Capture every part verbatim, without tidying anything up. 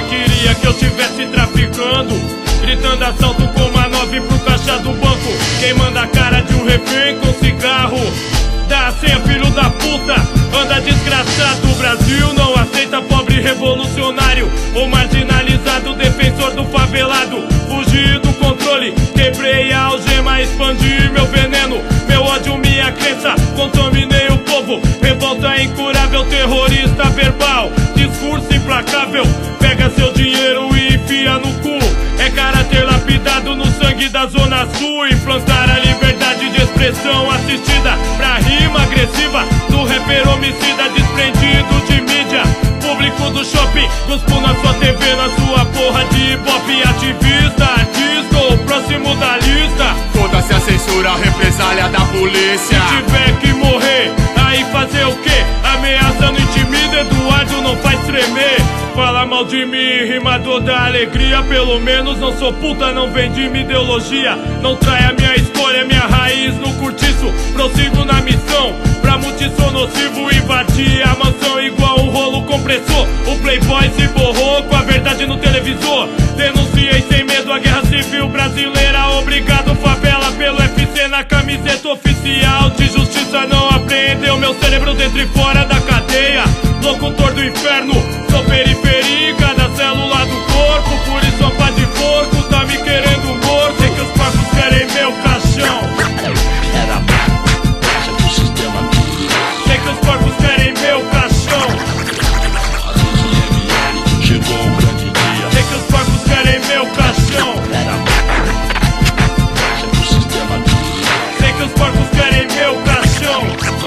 boy queria que eu tivesse traficando, gritando assalto com uma nove pro caixa do banco, queimando a cara de um refém com cigarro. Dá a senha, filho da puta, anda desgraçado. O Brasil não aceita pobre revolucionário ou marginalizado, defensor do favelado. Fugi do controle, quebrei a algema, expandi meu veneno, meu ódio, minha crença, contaminei o povo. Revolta incurável, terrorista verbal, discurso implacável, pega seu dinheiro e enfia no cu. É caráter lapidado no sangue da Zona Sul. Implantar a liberdade de expressão assistida pra rima agressiva do rapper homicida desprendido de mídia. Público do shopping, cuspo na sua T V, na sua porra de hip-hop. Ativista, artista ou próximo da lista. Foda-se a censura, a represália da polícia. Se tiver que morrer, aí fazer o quê? Ameaça não intimida, Eduardo não faz tremer. Fala mal de mim, rimador da alegria. Pelo menos não sou puta, não vendi minha ideologia. Não trai a minha história, minha raiz no cortiço. Prossigo na missão, pra multissom nocivo. Invadir a mansão igual um rolo compressor. O playboy se borrou com a verdade no televisor. Denunciei sem medo a guerra civil brasileira. Obrigado favela pelo F C na camiseta oficial. De justiça não apreendeu meu cérebro dentro e fora da cadeia. Locutor do inferno, sou periferia em cada célula do corpo. Por isso a pá de porco tá me querendo morto. Sei que os porcos querem meu caixão. Sei que os porcos querem meu caixão. Chegou o grande dia. Sei que os porcos querem meu caixão. Sei que os porcos querem meu caixão.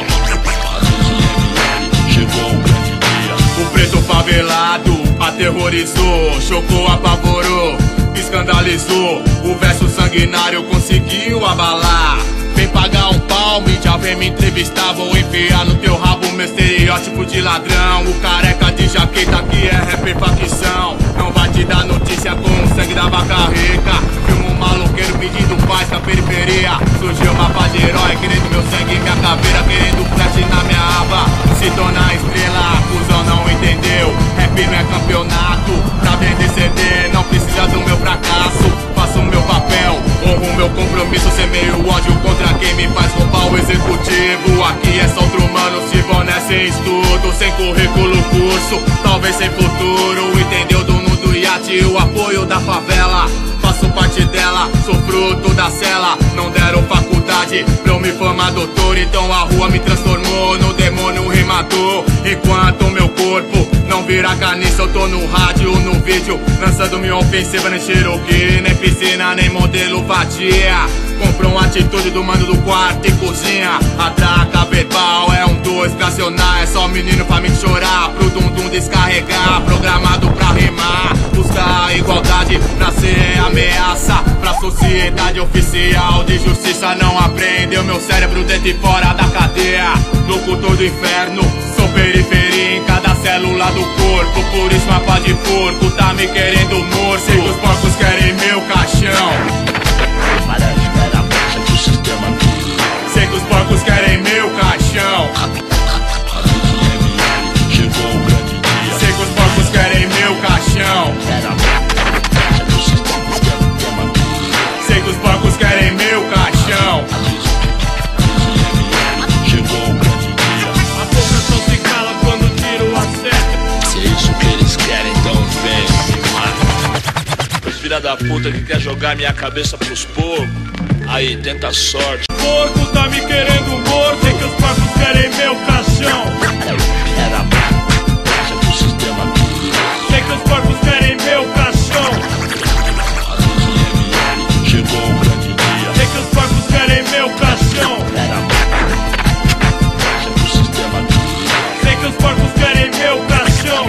Chegou o grande dia. O preto favelado aterrorizou, chocou, apavorou, escandalizou. O verso sanguinário conseguiu abalar. Vem pagar um pau, mídia vem me entrevistar. Vou enfiar no teu rabo meu estereótipo de ladrão. O careca de jaqueta que é rapper facção. Não vai te dar notícia com o sangue da vaca rica. Filma um maloqueiro pedindo paz na periferia. Surgiu uma paz de herói querendo meu sangue e minha caveira, querendo flash na minha aba. Se tornar estrela, cuzão não entendeu. Rap não é campeonato, pra vender C D não precisa do meu fracasso. Faço o meu papel, honro o meu compromisso. Semeio ódio contra quem me faz roubar o executivo. Aqui é só outro mano, se boné sem estudo, sem currículo, curso, talvez sem futuro. Entendeu, dono do iate, o apoio da favela. Faço parte dela, sou fruto da cela. Não deram faculdade pra eu me formar doutor, então a rua me transformou no demônio rimador. Enquanto meu corpo não vira carniça, eu tô no rádio, no vídeo, lançando minha ofensiva. Nem Cherokee, nem piscina, nem modelo vadia. Comprou uma atitude do mano do quarto e cozinha. Atraca verbal, é um dois pra acionar. É só menino pra me chorar, pro dum-dum descarregar. Programado pra rimar, buscar a igualdade, pra ser ameaça pra sociedade oficial de justiça. Não aprendeu meu cérebro dentro e fora da cadeia. Locutor do inferno, sou periferia em cada célula do corpo. Por isso uma pá de porco tá me querendo morto. Sei que os porcos querem meu caixão. Sei que os porcos querem meu caixão. Chegou o grande dia. Sei que os porcos querem meu caixão. Sei que os porcos querem meu caixão. Chegou o grande dia. A boca só se cala quando tiro a seta. Se é isso que eles querem, então vem. Os filha da puta que quer jogar minha cabeça pros porcos. Aí, tenta a sorte. Porco tá me querendo morto. Sei que os porcos querem meu caixão. Sei que os porcos querem meu caixão. Chegou o grande dia. Sei que os porcos querem meu caixão. Sei que os porcos querem meu caixão.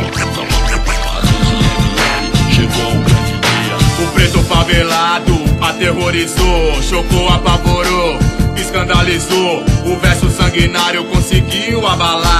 Chegou o grande dia. O preto favelado aterrorizou, chocou, apavorou, escandalizou. O verso sanguinário conseguiu abalar.